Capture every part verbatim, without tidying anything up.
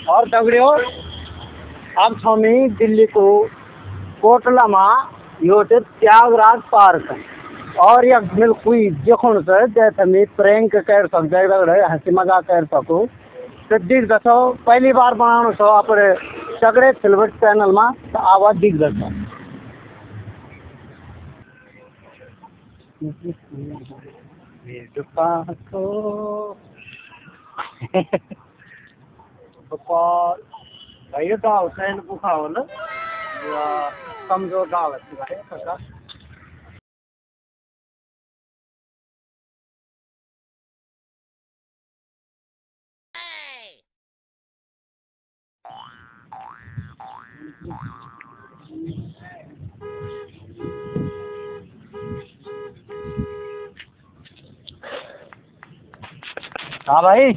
और दगड़ियों अब हमें दिल्ली को कोटला में योटे त्यागराज पार्क और यह बिल्कुल देखो से जैसे मैं प्रैंक कर सकते हंसी मजाक कर सकूँ तो दिख दसो पहली बार बनाना सो अपने सगड़े सिल्वर चैनल में तो आवाज दिख दसो भाई तो हुसैन भूखा हो ना कमजोर डाल है हाँ भाई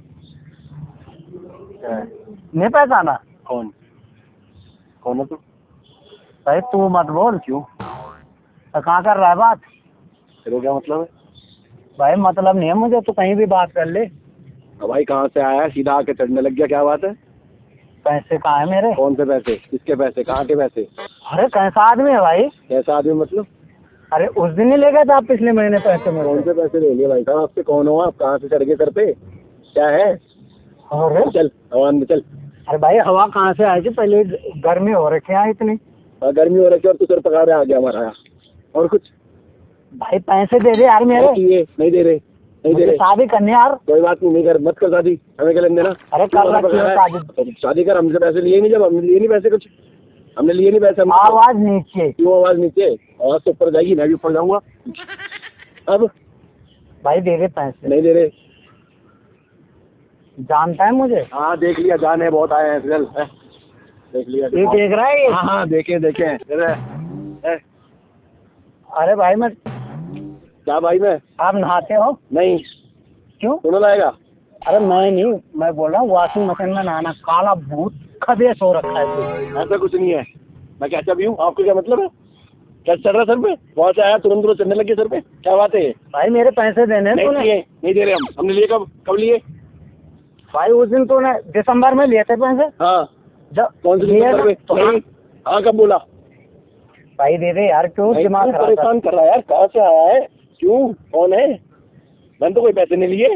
नहीं पहचाना कौन कौन है तू? भाई तू मत बोल क्यों? तो कहाँ कर रहा है बात? तेरे क्या मतलब है? भाई मतलब नहीं है मुझे, तू कहीं भी बात कर ले। अब भाई कहाँ से आया है? सीधा आके चढ़ने लग गया, क्या बात है? पैसे कहाँ है मेरे? कौन से पैसे? किसके पैसे? कहाँ के पैसे? अरे कैसा आदमी है भाई? कैसा आदमी मतलब? अरे उस दिन ही ले गए थे आप पिछले महीने पैसे मेरे। कौन से पैसे ले लिए भाई साहब आपसे? कौन हो आप? कहाँ से चढ़ गए सर पे? क्या है? अरे चल हवा में चल। अरे भाई हवा कहाँ से आई थी? पहले गर्मी हो रखी है इतनी। हाँ गर्मी हो रही है और तू सर पका रहे आ गया हमारा। और कुछ? भाई पैसे दे दे यार मेरे। ये नहीं दे रहे, नहीं दे रहे। शादी करनी यार। कोई बात नहीं, नहीं कर, मत कर शादी, हमें क्या लेने देना। अरे कर रखी है शादी। शादी कर, हमसे पैसे लिए नहीं, जब हमने लिए नहीं पैसे, कुछ हमने लिए नहीं पैसे। आवाज नीचे। क्यों आवाज नीचे? आवाज तो ऊपर जाएगी, मैं भी ऊपर जाऊंगा। अब भाई दे दे पैसे। नहीं दे रहे। जानता है मुझे? हाँ देख लिया, जान है बहुत आए हैं। चल देख लिया। ये देख रहा है? हाँ हाँ देखे देखे। अरे भाई मैं क्या भाई? मैं आप नहाते हो? नहीं। क्यों? सुना लाएगा? अरे मैं नहीं, मैं बोल रहा हूँ वॉशिंग मशीन में नहाना। काला भूत खदेश हो रखा है। ऐसा कुछ नहीं है, मैं क्या भी हूँ। आपको क्या मतलब है? क्या चढ़ रहा सर पे? वहाँ से आया तुरंत तुरंत चढ़ने लगे सर पे, क्या बात है? भाई मेरे पैसे देने नहीं तूने? दिए, नहीं दे रहे हम। हमने लिए कब? कब लिए भाई उस दिन तूने दिसंबर में लिए थे पैसे। हाँ जब कौन से लिए दिसंबर में? तो नहीं। हाँ कब बोला? भाई दे दे यार, क्यों दिमाग खराब परेशान कर रहा है यार? कहाँ से आया है? क्यों? कौन है? मैंने तो कोई पैसे नहीं लिए।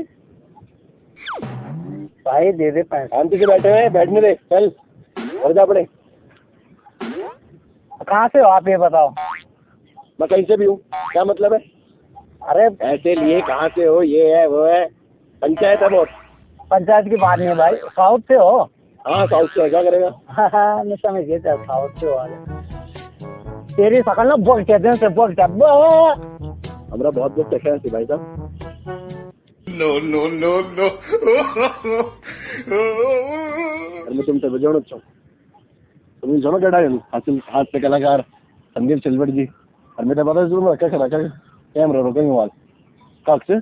भाई दे दे पैसे। शांति से बैठे हुए, बैठने दे। चल और जा पड़े। कहाँ से हो आप ये बताओ? मैं कहीं से भी हूँ, क्या मतलब है? अरे ऐसे लिए कहाँ से हो? ये है वो है, पंचायत है बहुत। पंचायत की बात नहीं है भाई, साउथ से हो? हाँ साउथ से। क्या करेगा? हाँ हाँ मैं समझ गया, साउथ से हो। तेरी शकल ना बोल कहते हैं, बोल क्या हमारा बहुत बहुत कैसे है भाई साहब। No no no no. मैं तुमसे बजाना चाहूँ, तुम जानो क्या डाल हासिल हाथ पे कलाकार संदीप सिल्वर जी। और मेरा पता है क्या करा, क्या कैमरा रोकेंगे वाल काक से।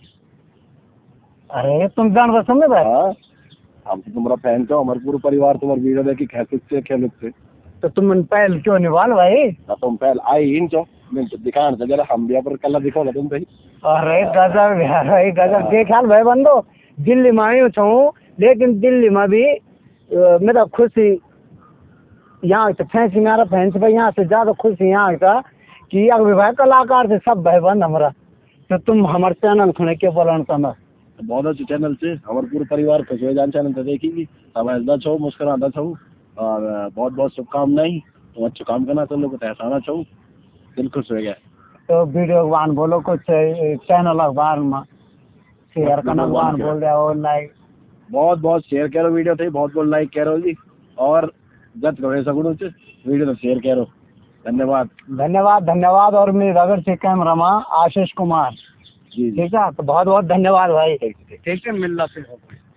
अरे तुम जान बस में भाई। हाँ हम तो तुम्हारा फैन हो, हमारे पूरे परिवार तुम्हारे वीडियो देखी खेल से खेल से। तो तुम पहल क्यों निभाल भाई? ना तुम पहल आई इन चो मैं तो दिखाना था जरा, हम भी पर कल दिखा तुम भाई। अरे गजब यार, भाई गजब। देखा भाई बंदो, दिल्ली में आई हूँ लेकिन दिल्ली में भी मेरा खुशी यहाँ से फैंसी मेरा फैंस भाई यहाँ से ज्यादा खुशी यहाँ का कि अगर भाई कलाकार से सब भाई बंद हमारा। तो तुम हमारे चैनल खुने के बोलन समझ बहुत अच्छे चैनल से हमारे पूरे परिवार खुश हो जान चैनल तो देखेंगी। सब हंसदा छो, मुस्कुराता छो और बहुत बहुत शुभकामनाएं। तुम अच्छे काम करना, तुम लोग को एहसाना छो, दिल खुश हो गया। तो वीडियो भगवान बोलो कुछ चैनल अखबार में शेयर करना भगवान बोल रहे हो, लाइक बहुत बहुत शेयर करो वीडियो थे, बहुत बहुत लाइक करो जी। और जत करो सगुण से वीडियो तो शेयर करो। धन्यवाद धन्यवाद धन्यवाद। और मेरे रगड़ से कैमरा में आशीष कुमार जी, ठीक है। तो बहुत बहुत धन्यवाद भाई। ठीक है, मिलना फिर।